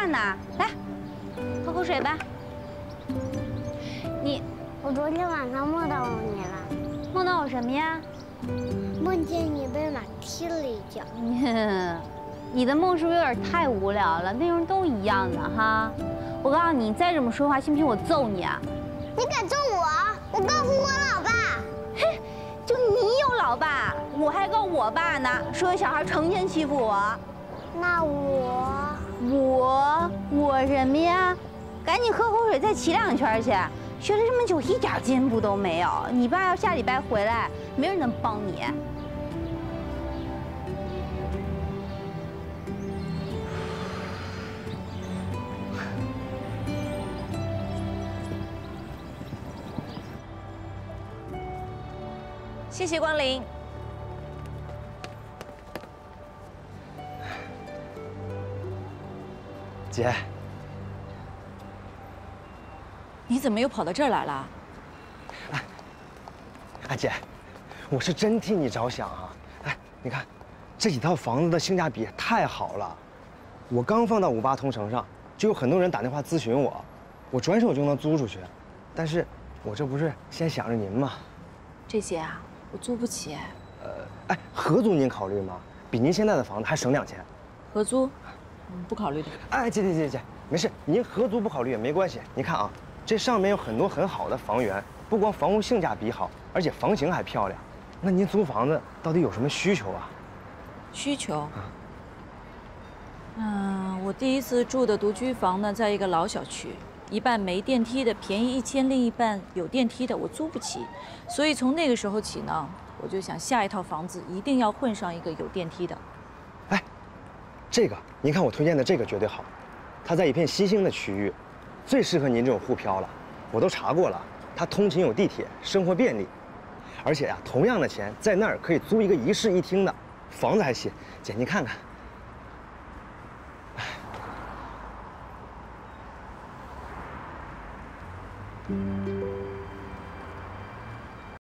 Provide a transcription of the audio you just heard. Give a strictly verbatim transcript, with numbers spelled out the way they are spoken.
看呢？来，喝口水吧。你， 我昨天晚上梦到你了。 梦到我什么呀？ 梦见你被马踢了一脚。 你的梦是不是有点太无聊了？内容都一样的哈。我告诉你，你再这么说话，信不信我揍你啊？ 你敢揍我？我告诉我老爸。 嘿，就你有老爸，我还告我爸呢，说有小孩成天欺负我。 那我， 我我什么呀？赶紧喝口水，再骑两圈去。学了这么久，一点进步都没有。你爸要下礼拜回来，没人能帮你。 谢谢光临。 姐， 你怎么又跑到这儿来了？ 哎，哎姐，我是真替你着想啊！哎，你看，这几套房子的性价比太好了，我刚放到五八同城上，就有很多人打电话咨询我，我转手就能租出去。但是，我这不是先想着您吗？ 这些啊，我租不起。 呃，哎，合租您考虑吗？比您现在的房子还省两千。 合租？嗯，不考虑的。 哎，姐姐姐姐，没事，您合租不考虑也没关系。你看啊，这上面有很多很好的房源，不光房屋性价比好，而且房型还漂亮。那您租房子到底有什么需求啊？ 需求？嗯，我第一次住的独居房呢，在一个老小区，一半没电梯的便宜一千，另一半有电梯的我租不起，所以从那个时候起呢，我就想下一套房子一定要混上一个有电梯的。 哎，这个您看我推荐的这个绝对好，它在一片新兴的区域，最适合您这种沪漂了。我都查过了，它通勤有地铁，生活便利，而且呀、啊，同样的钱在那儿可以租一个一室一厅的房子还行。姐，您看看。哎。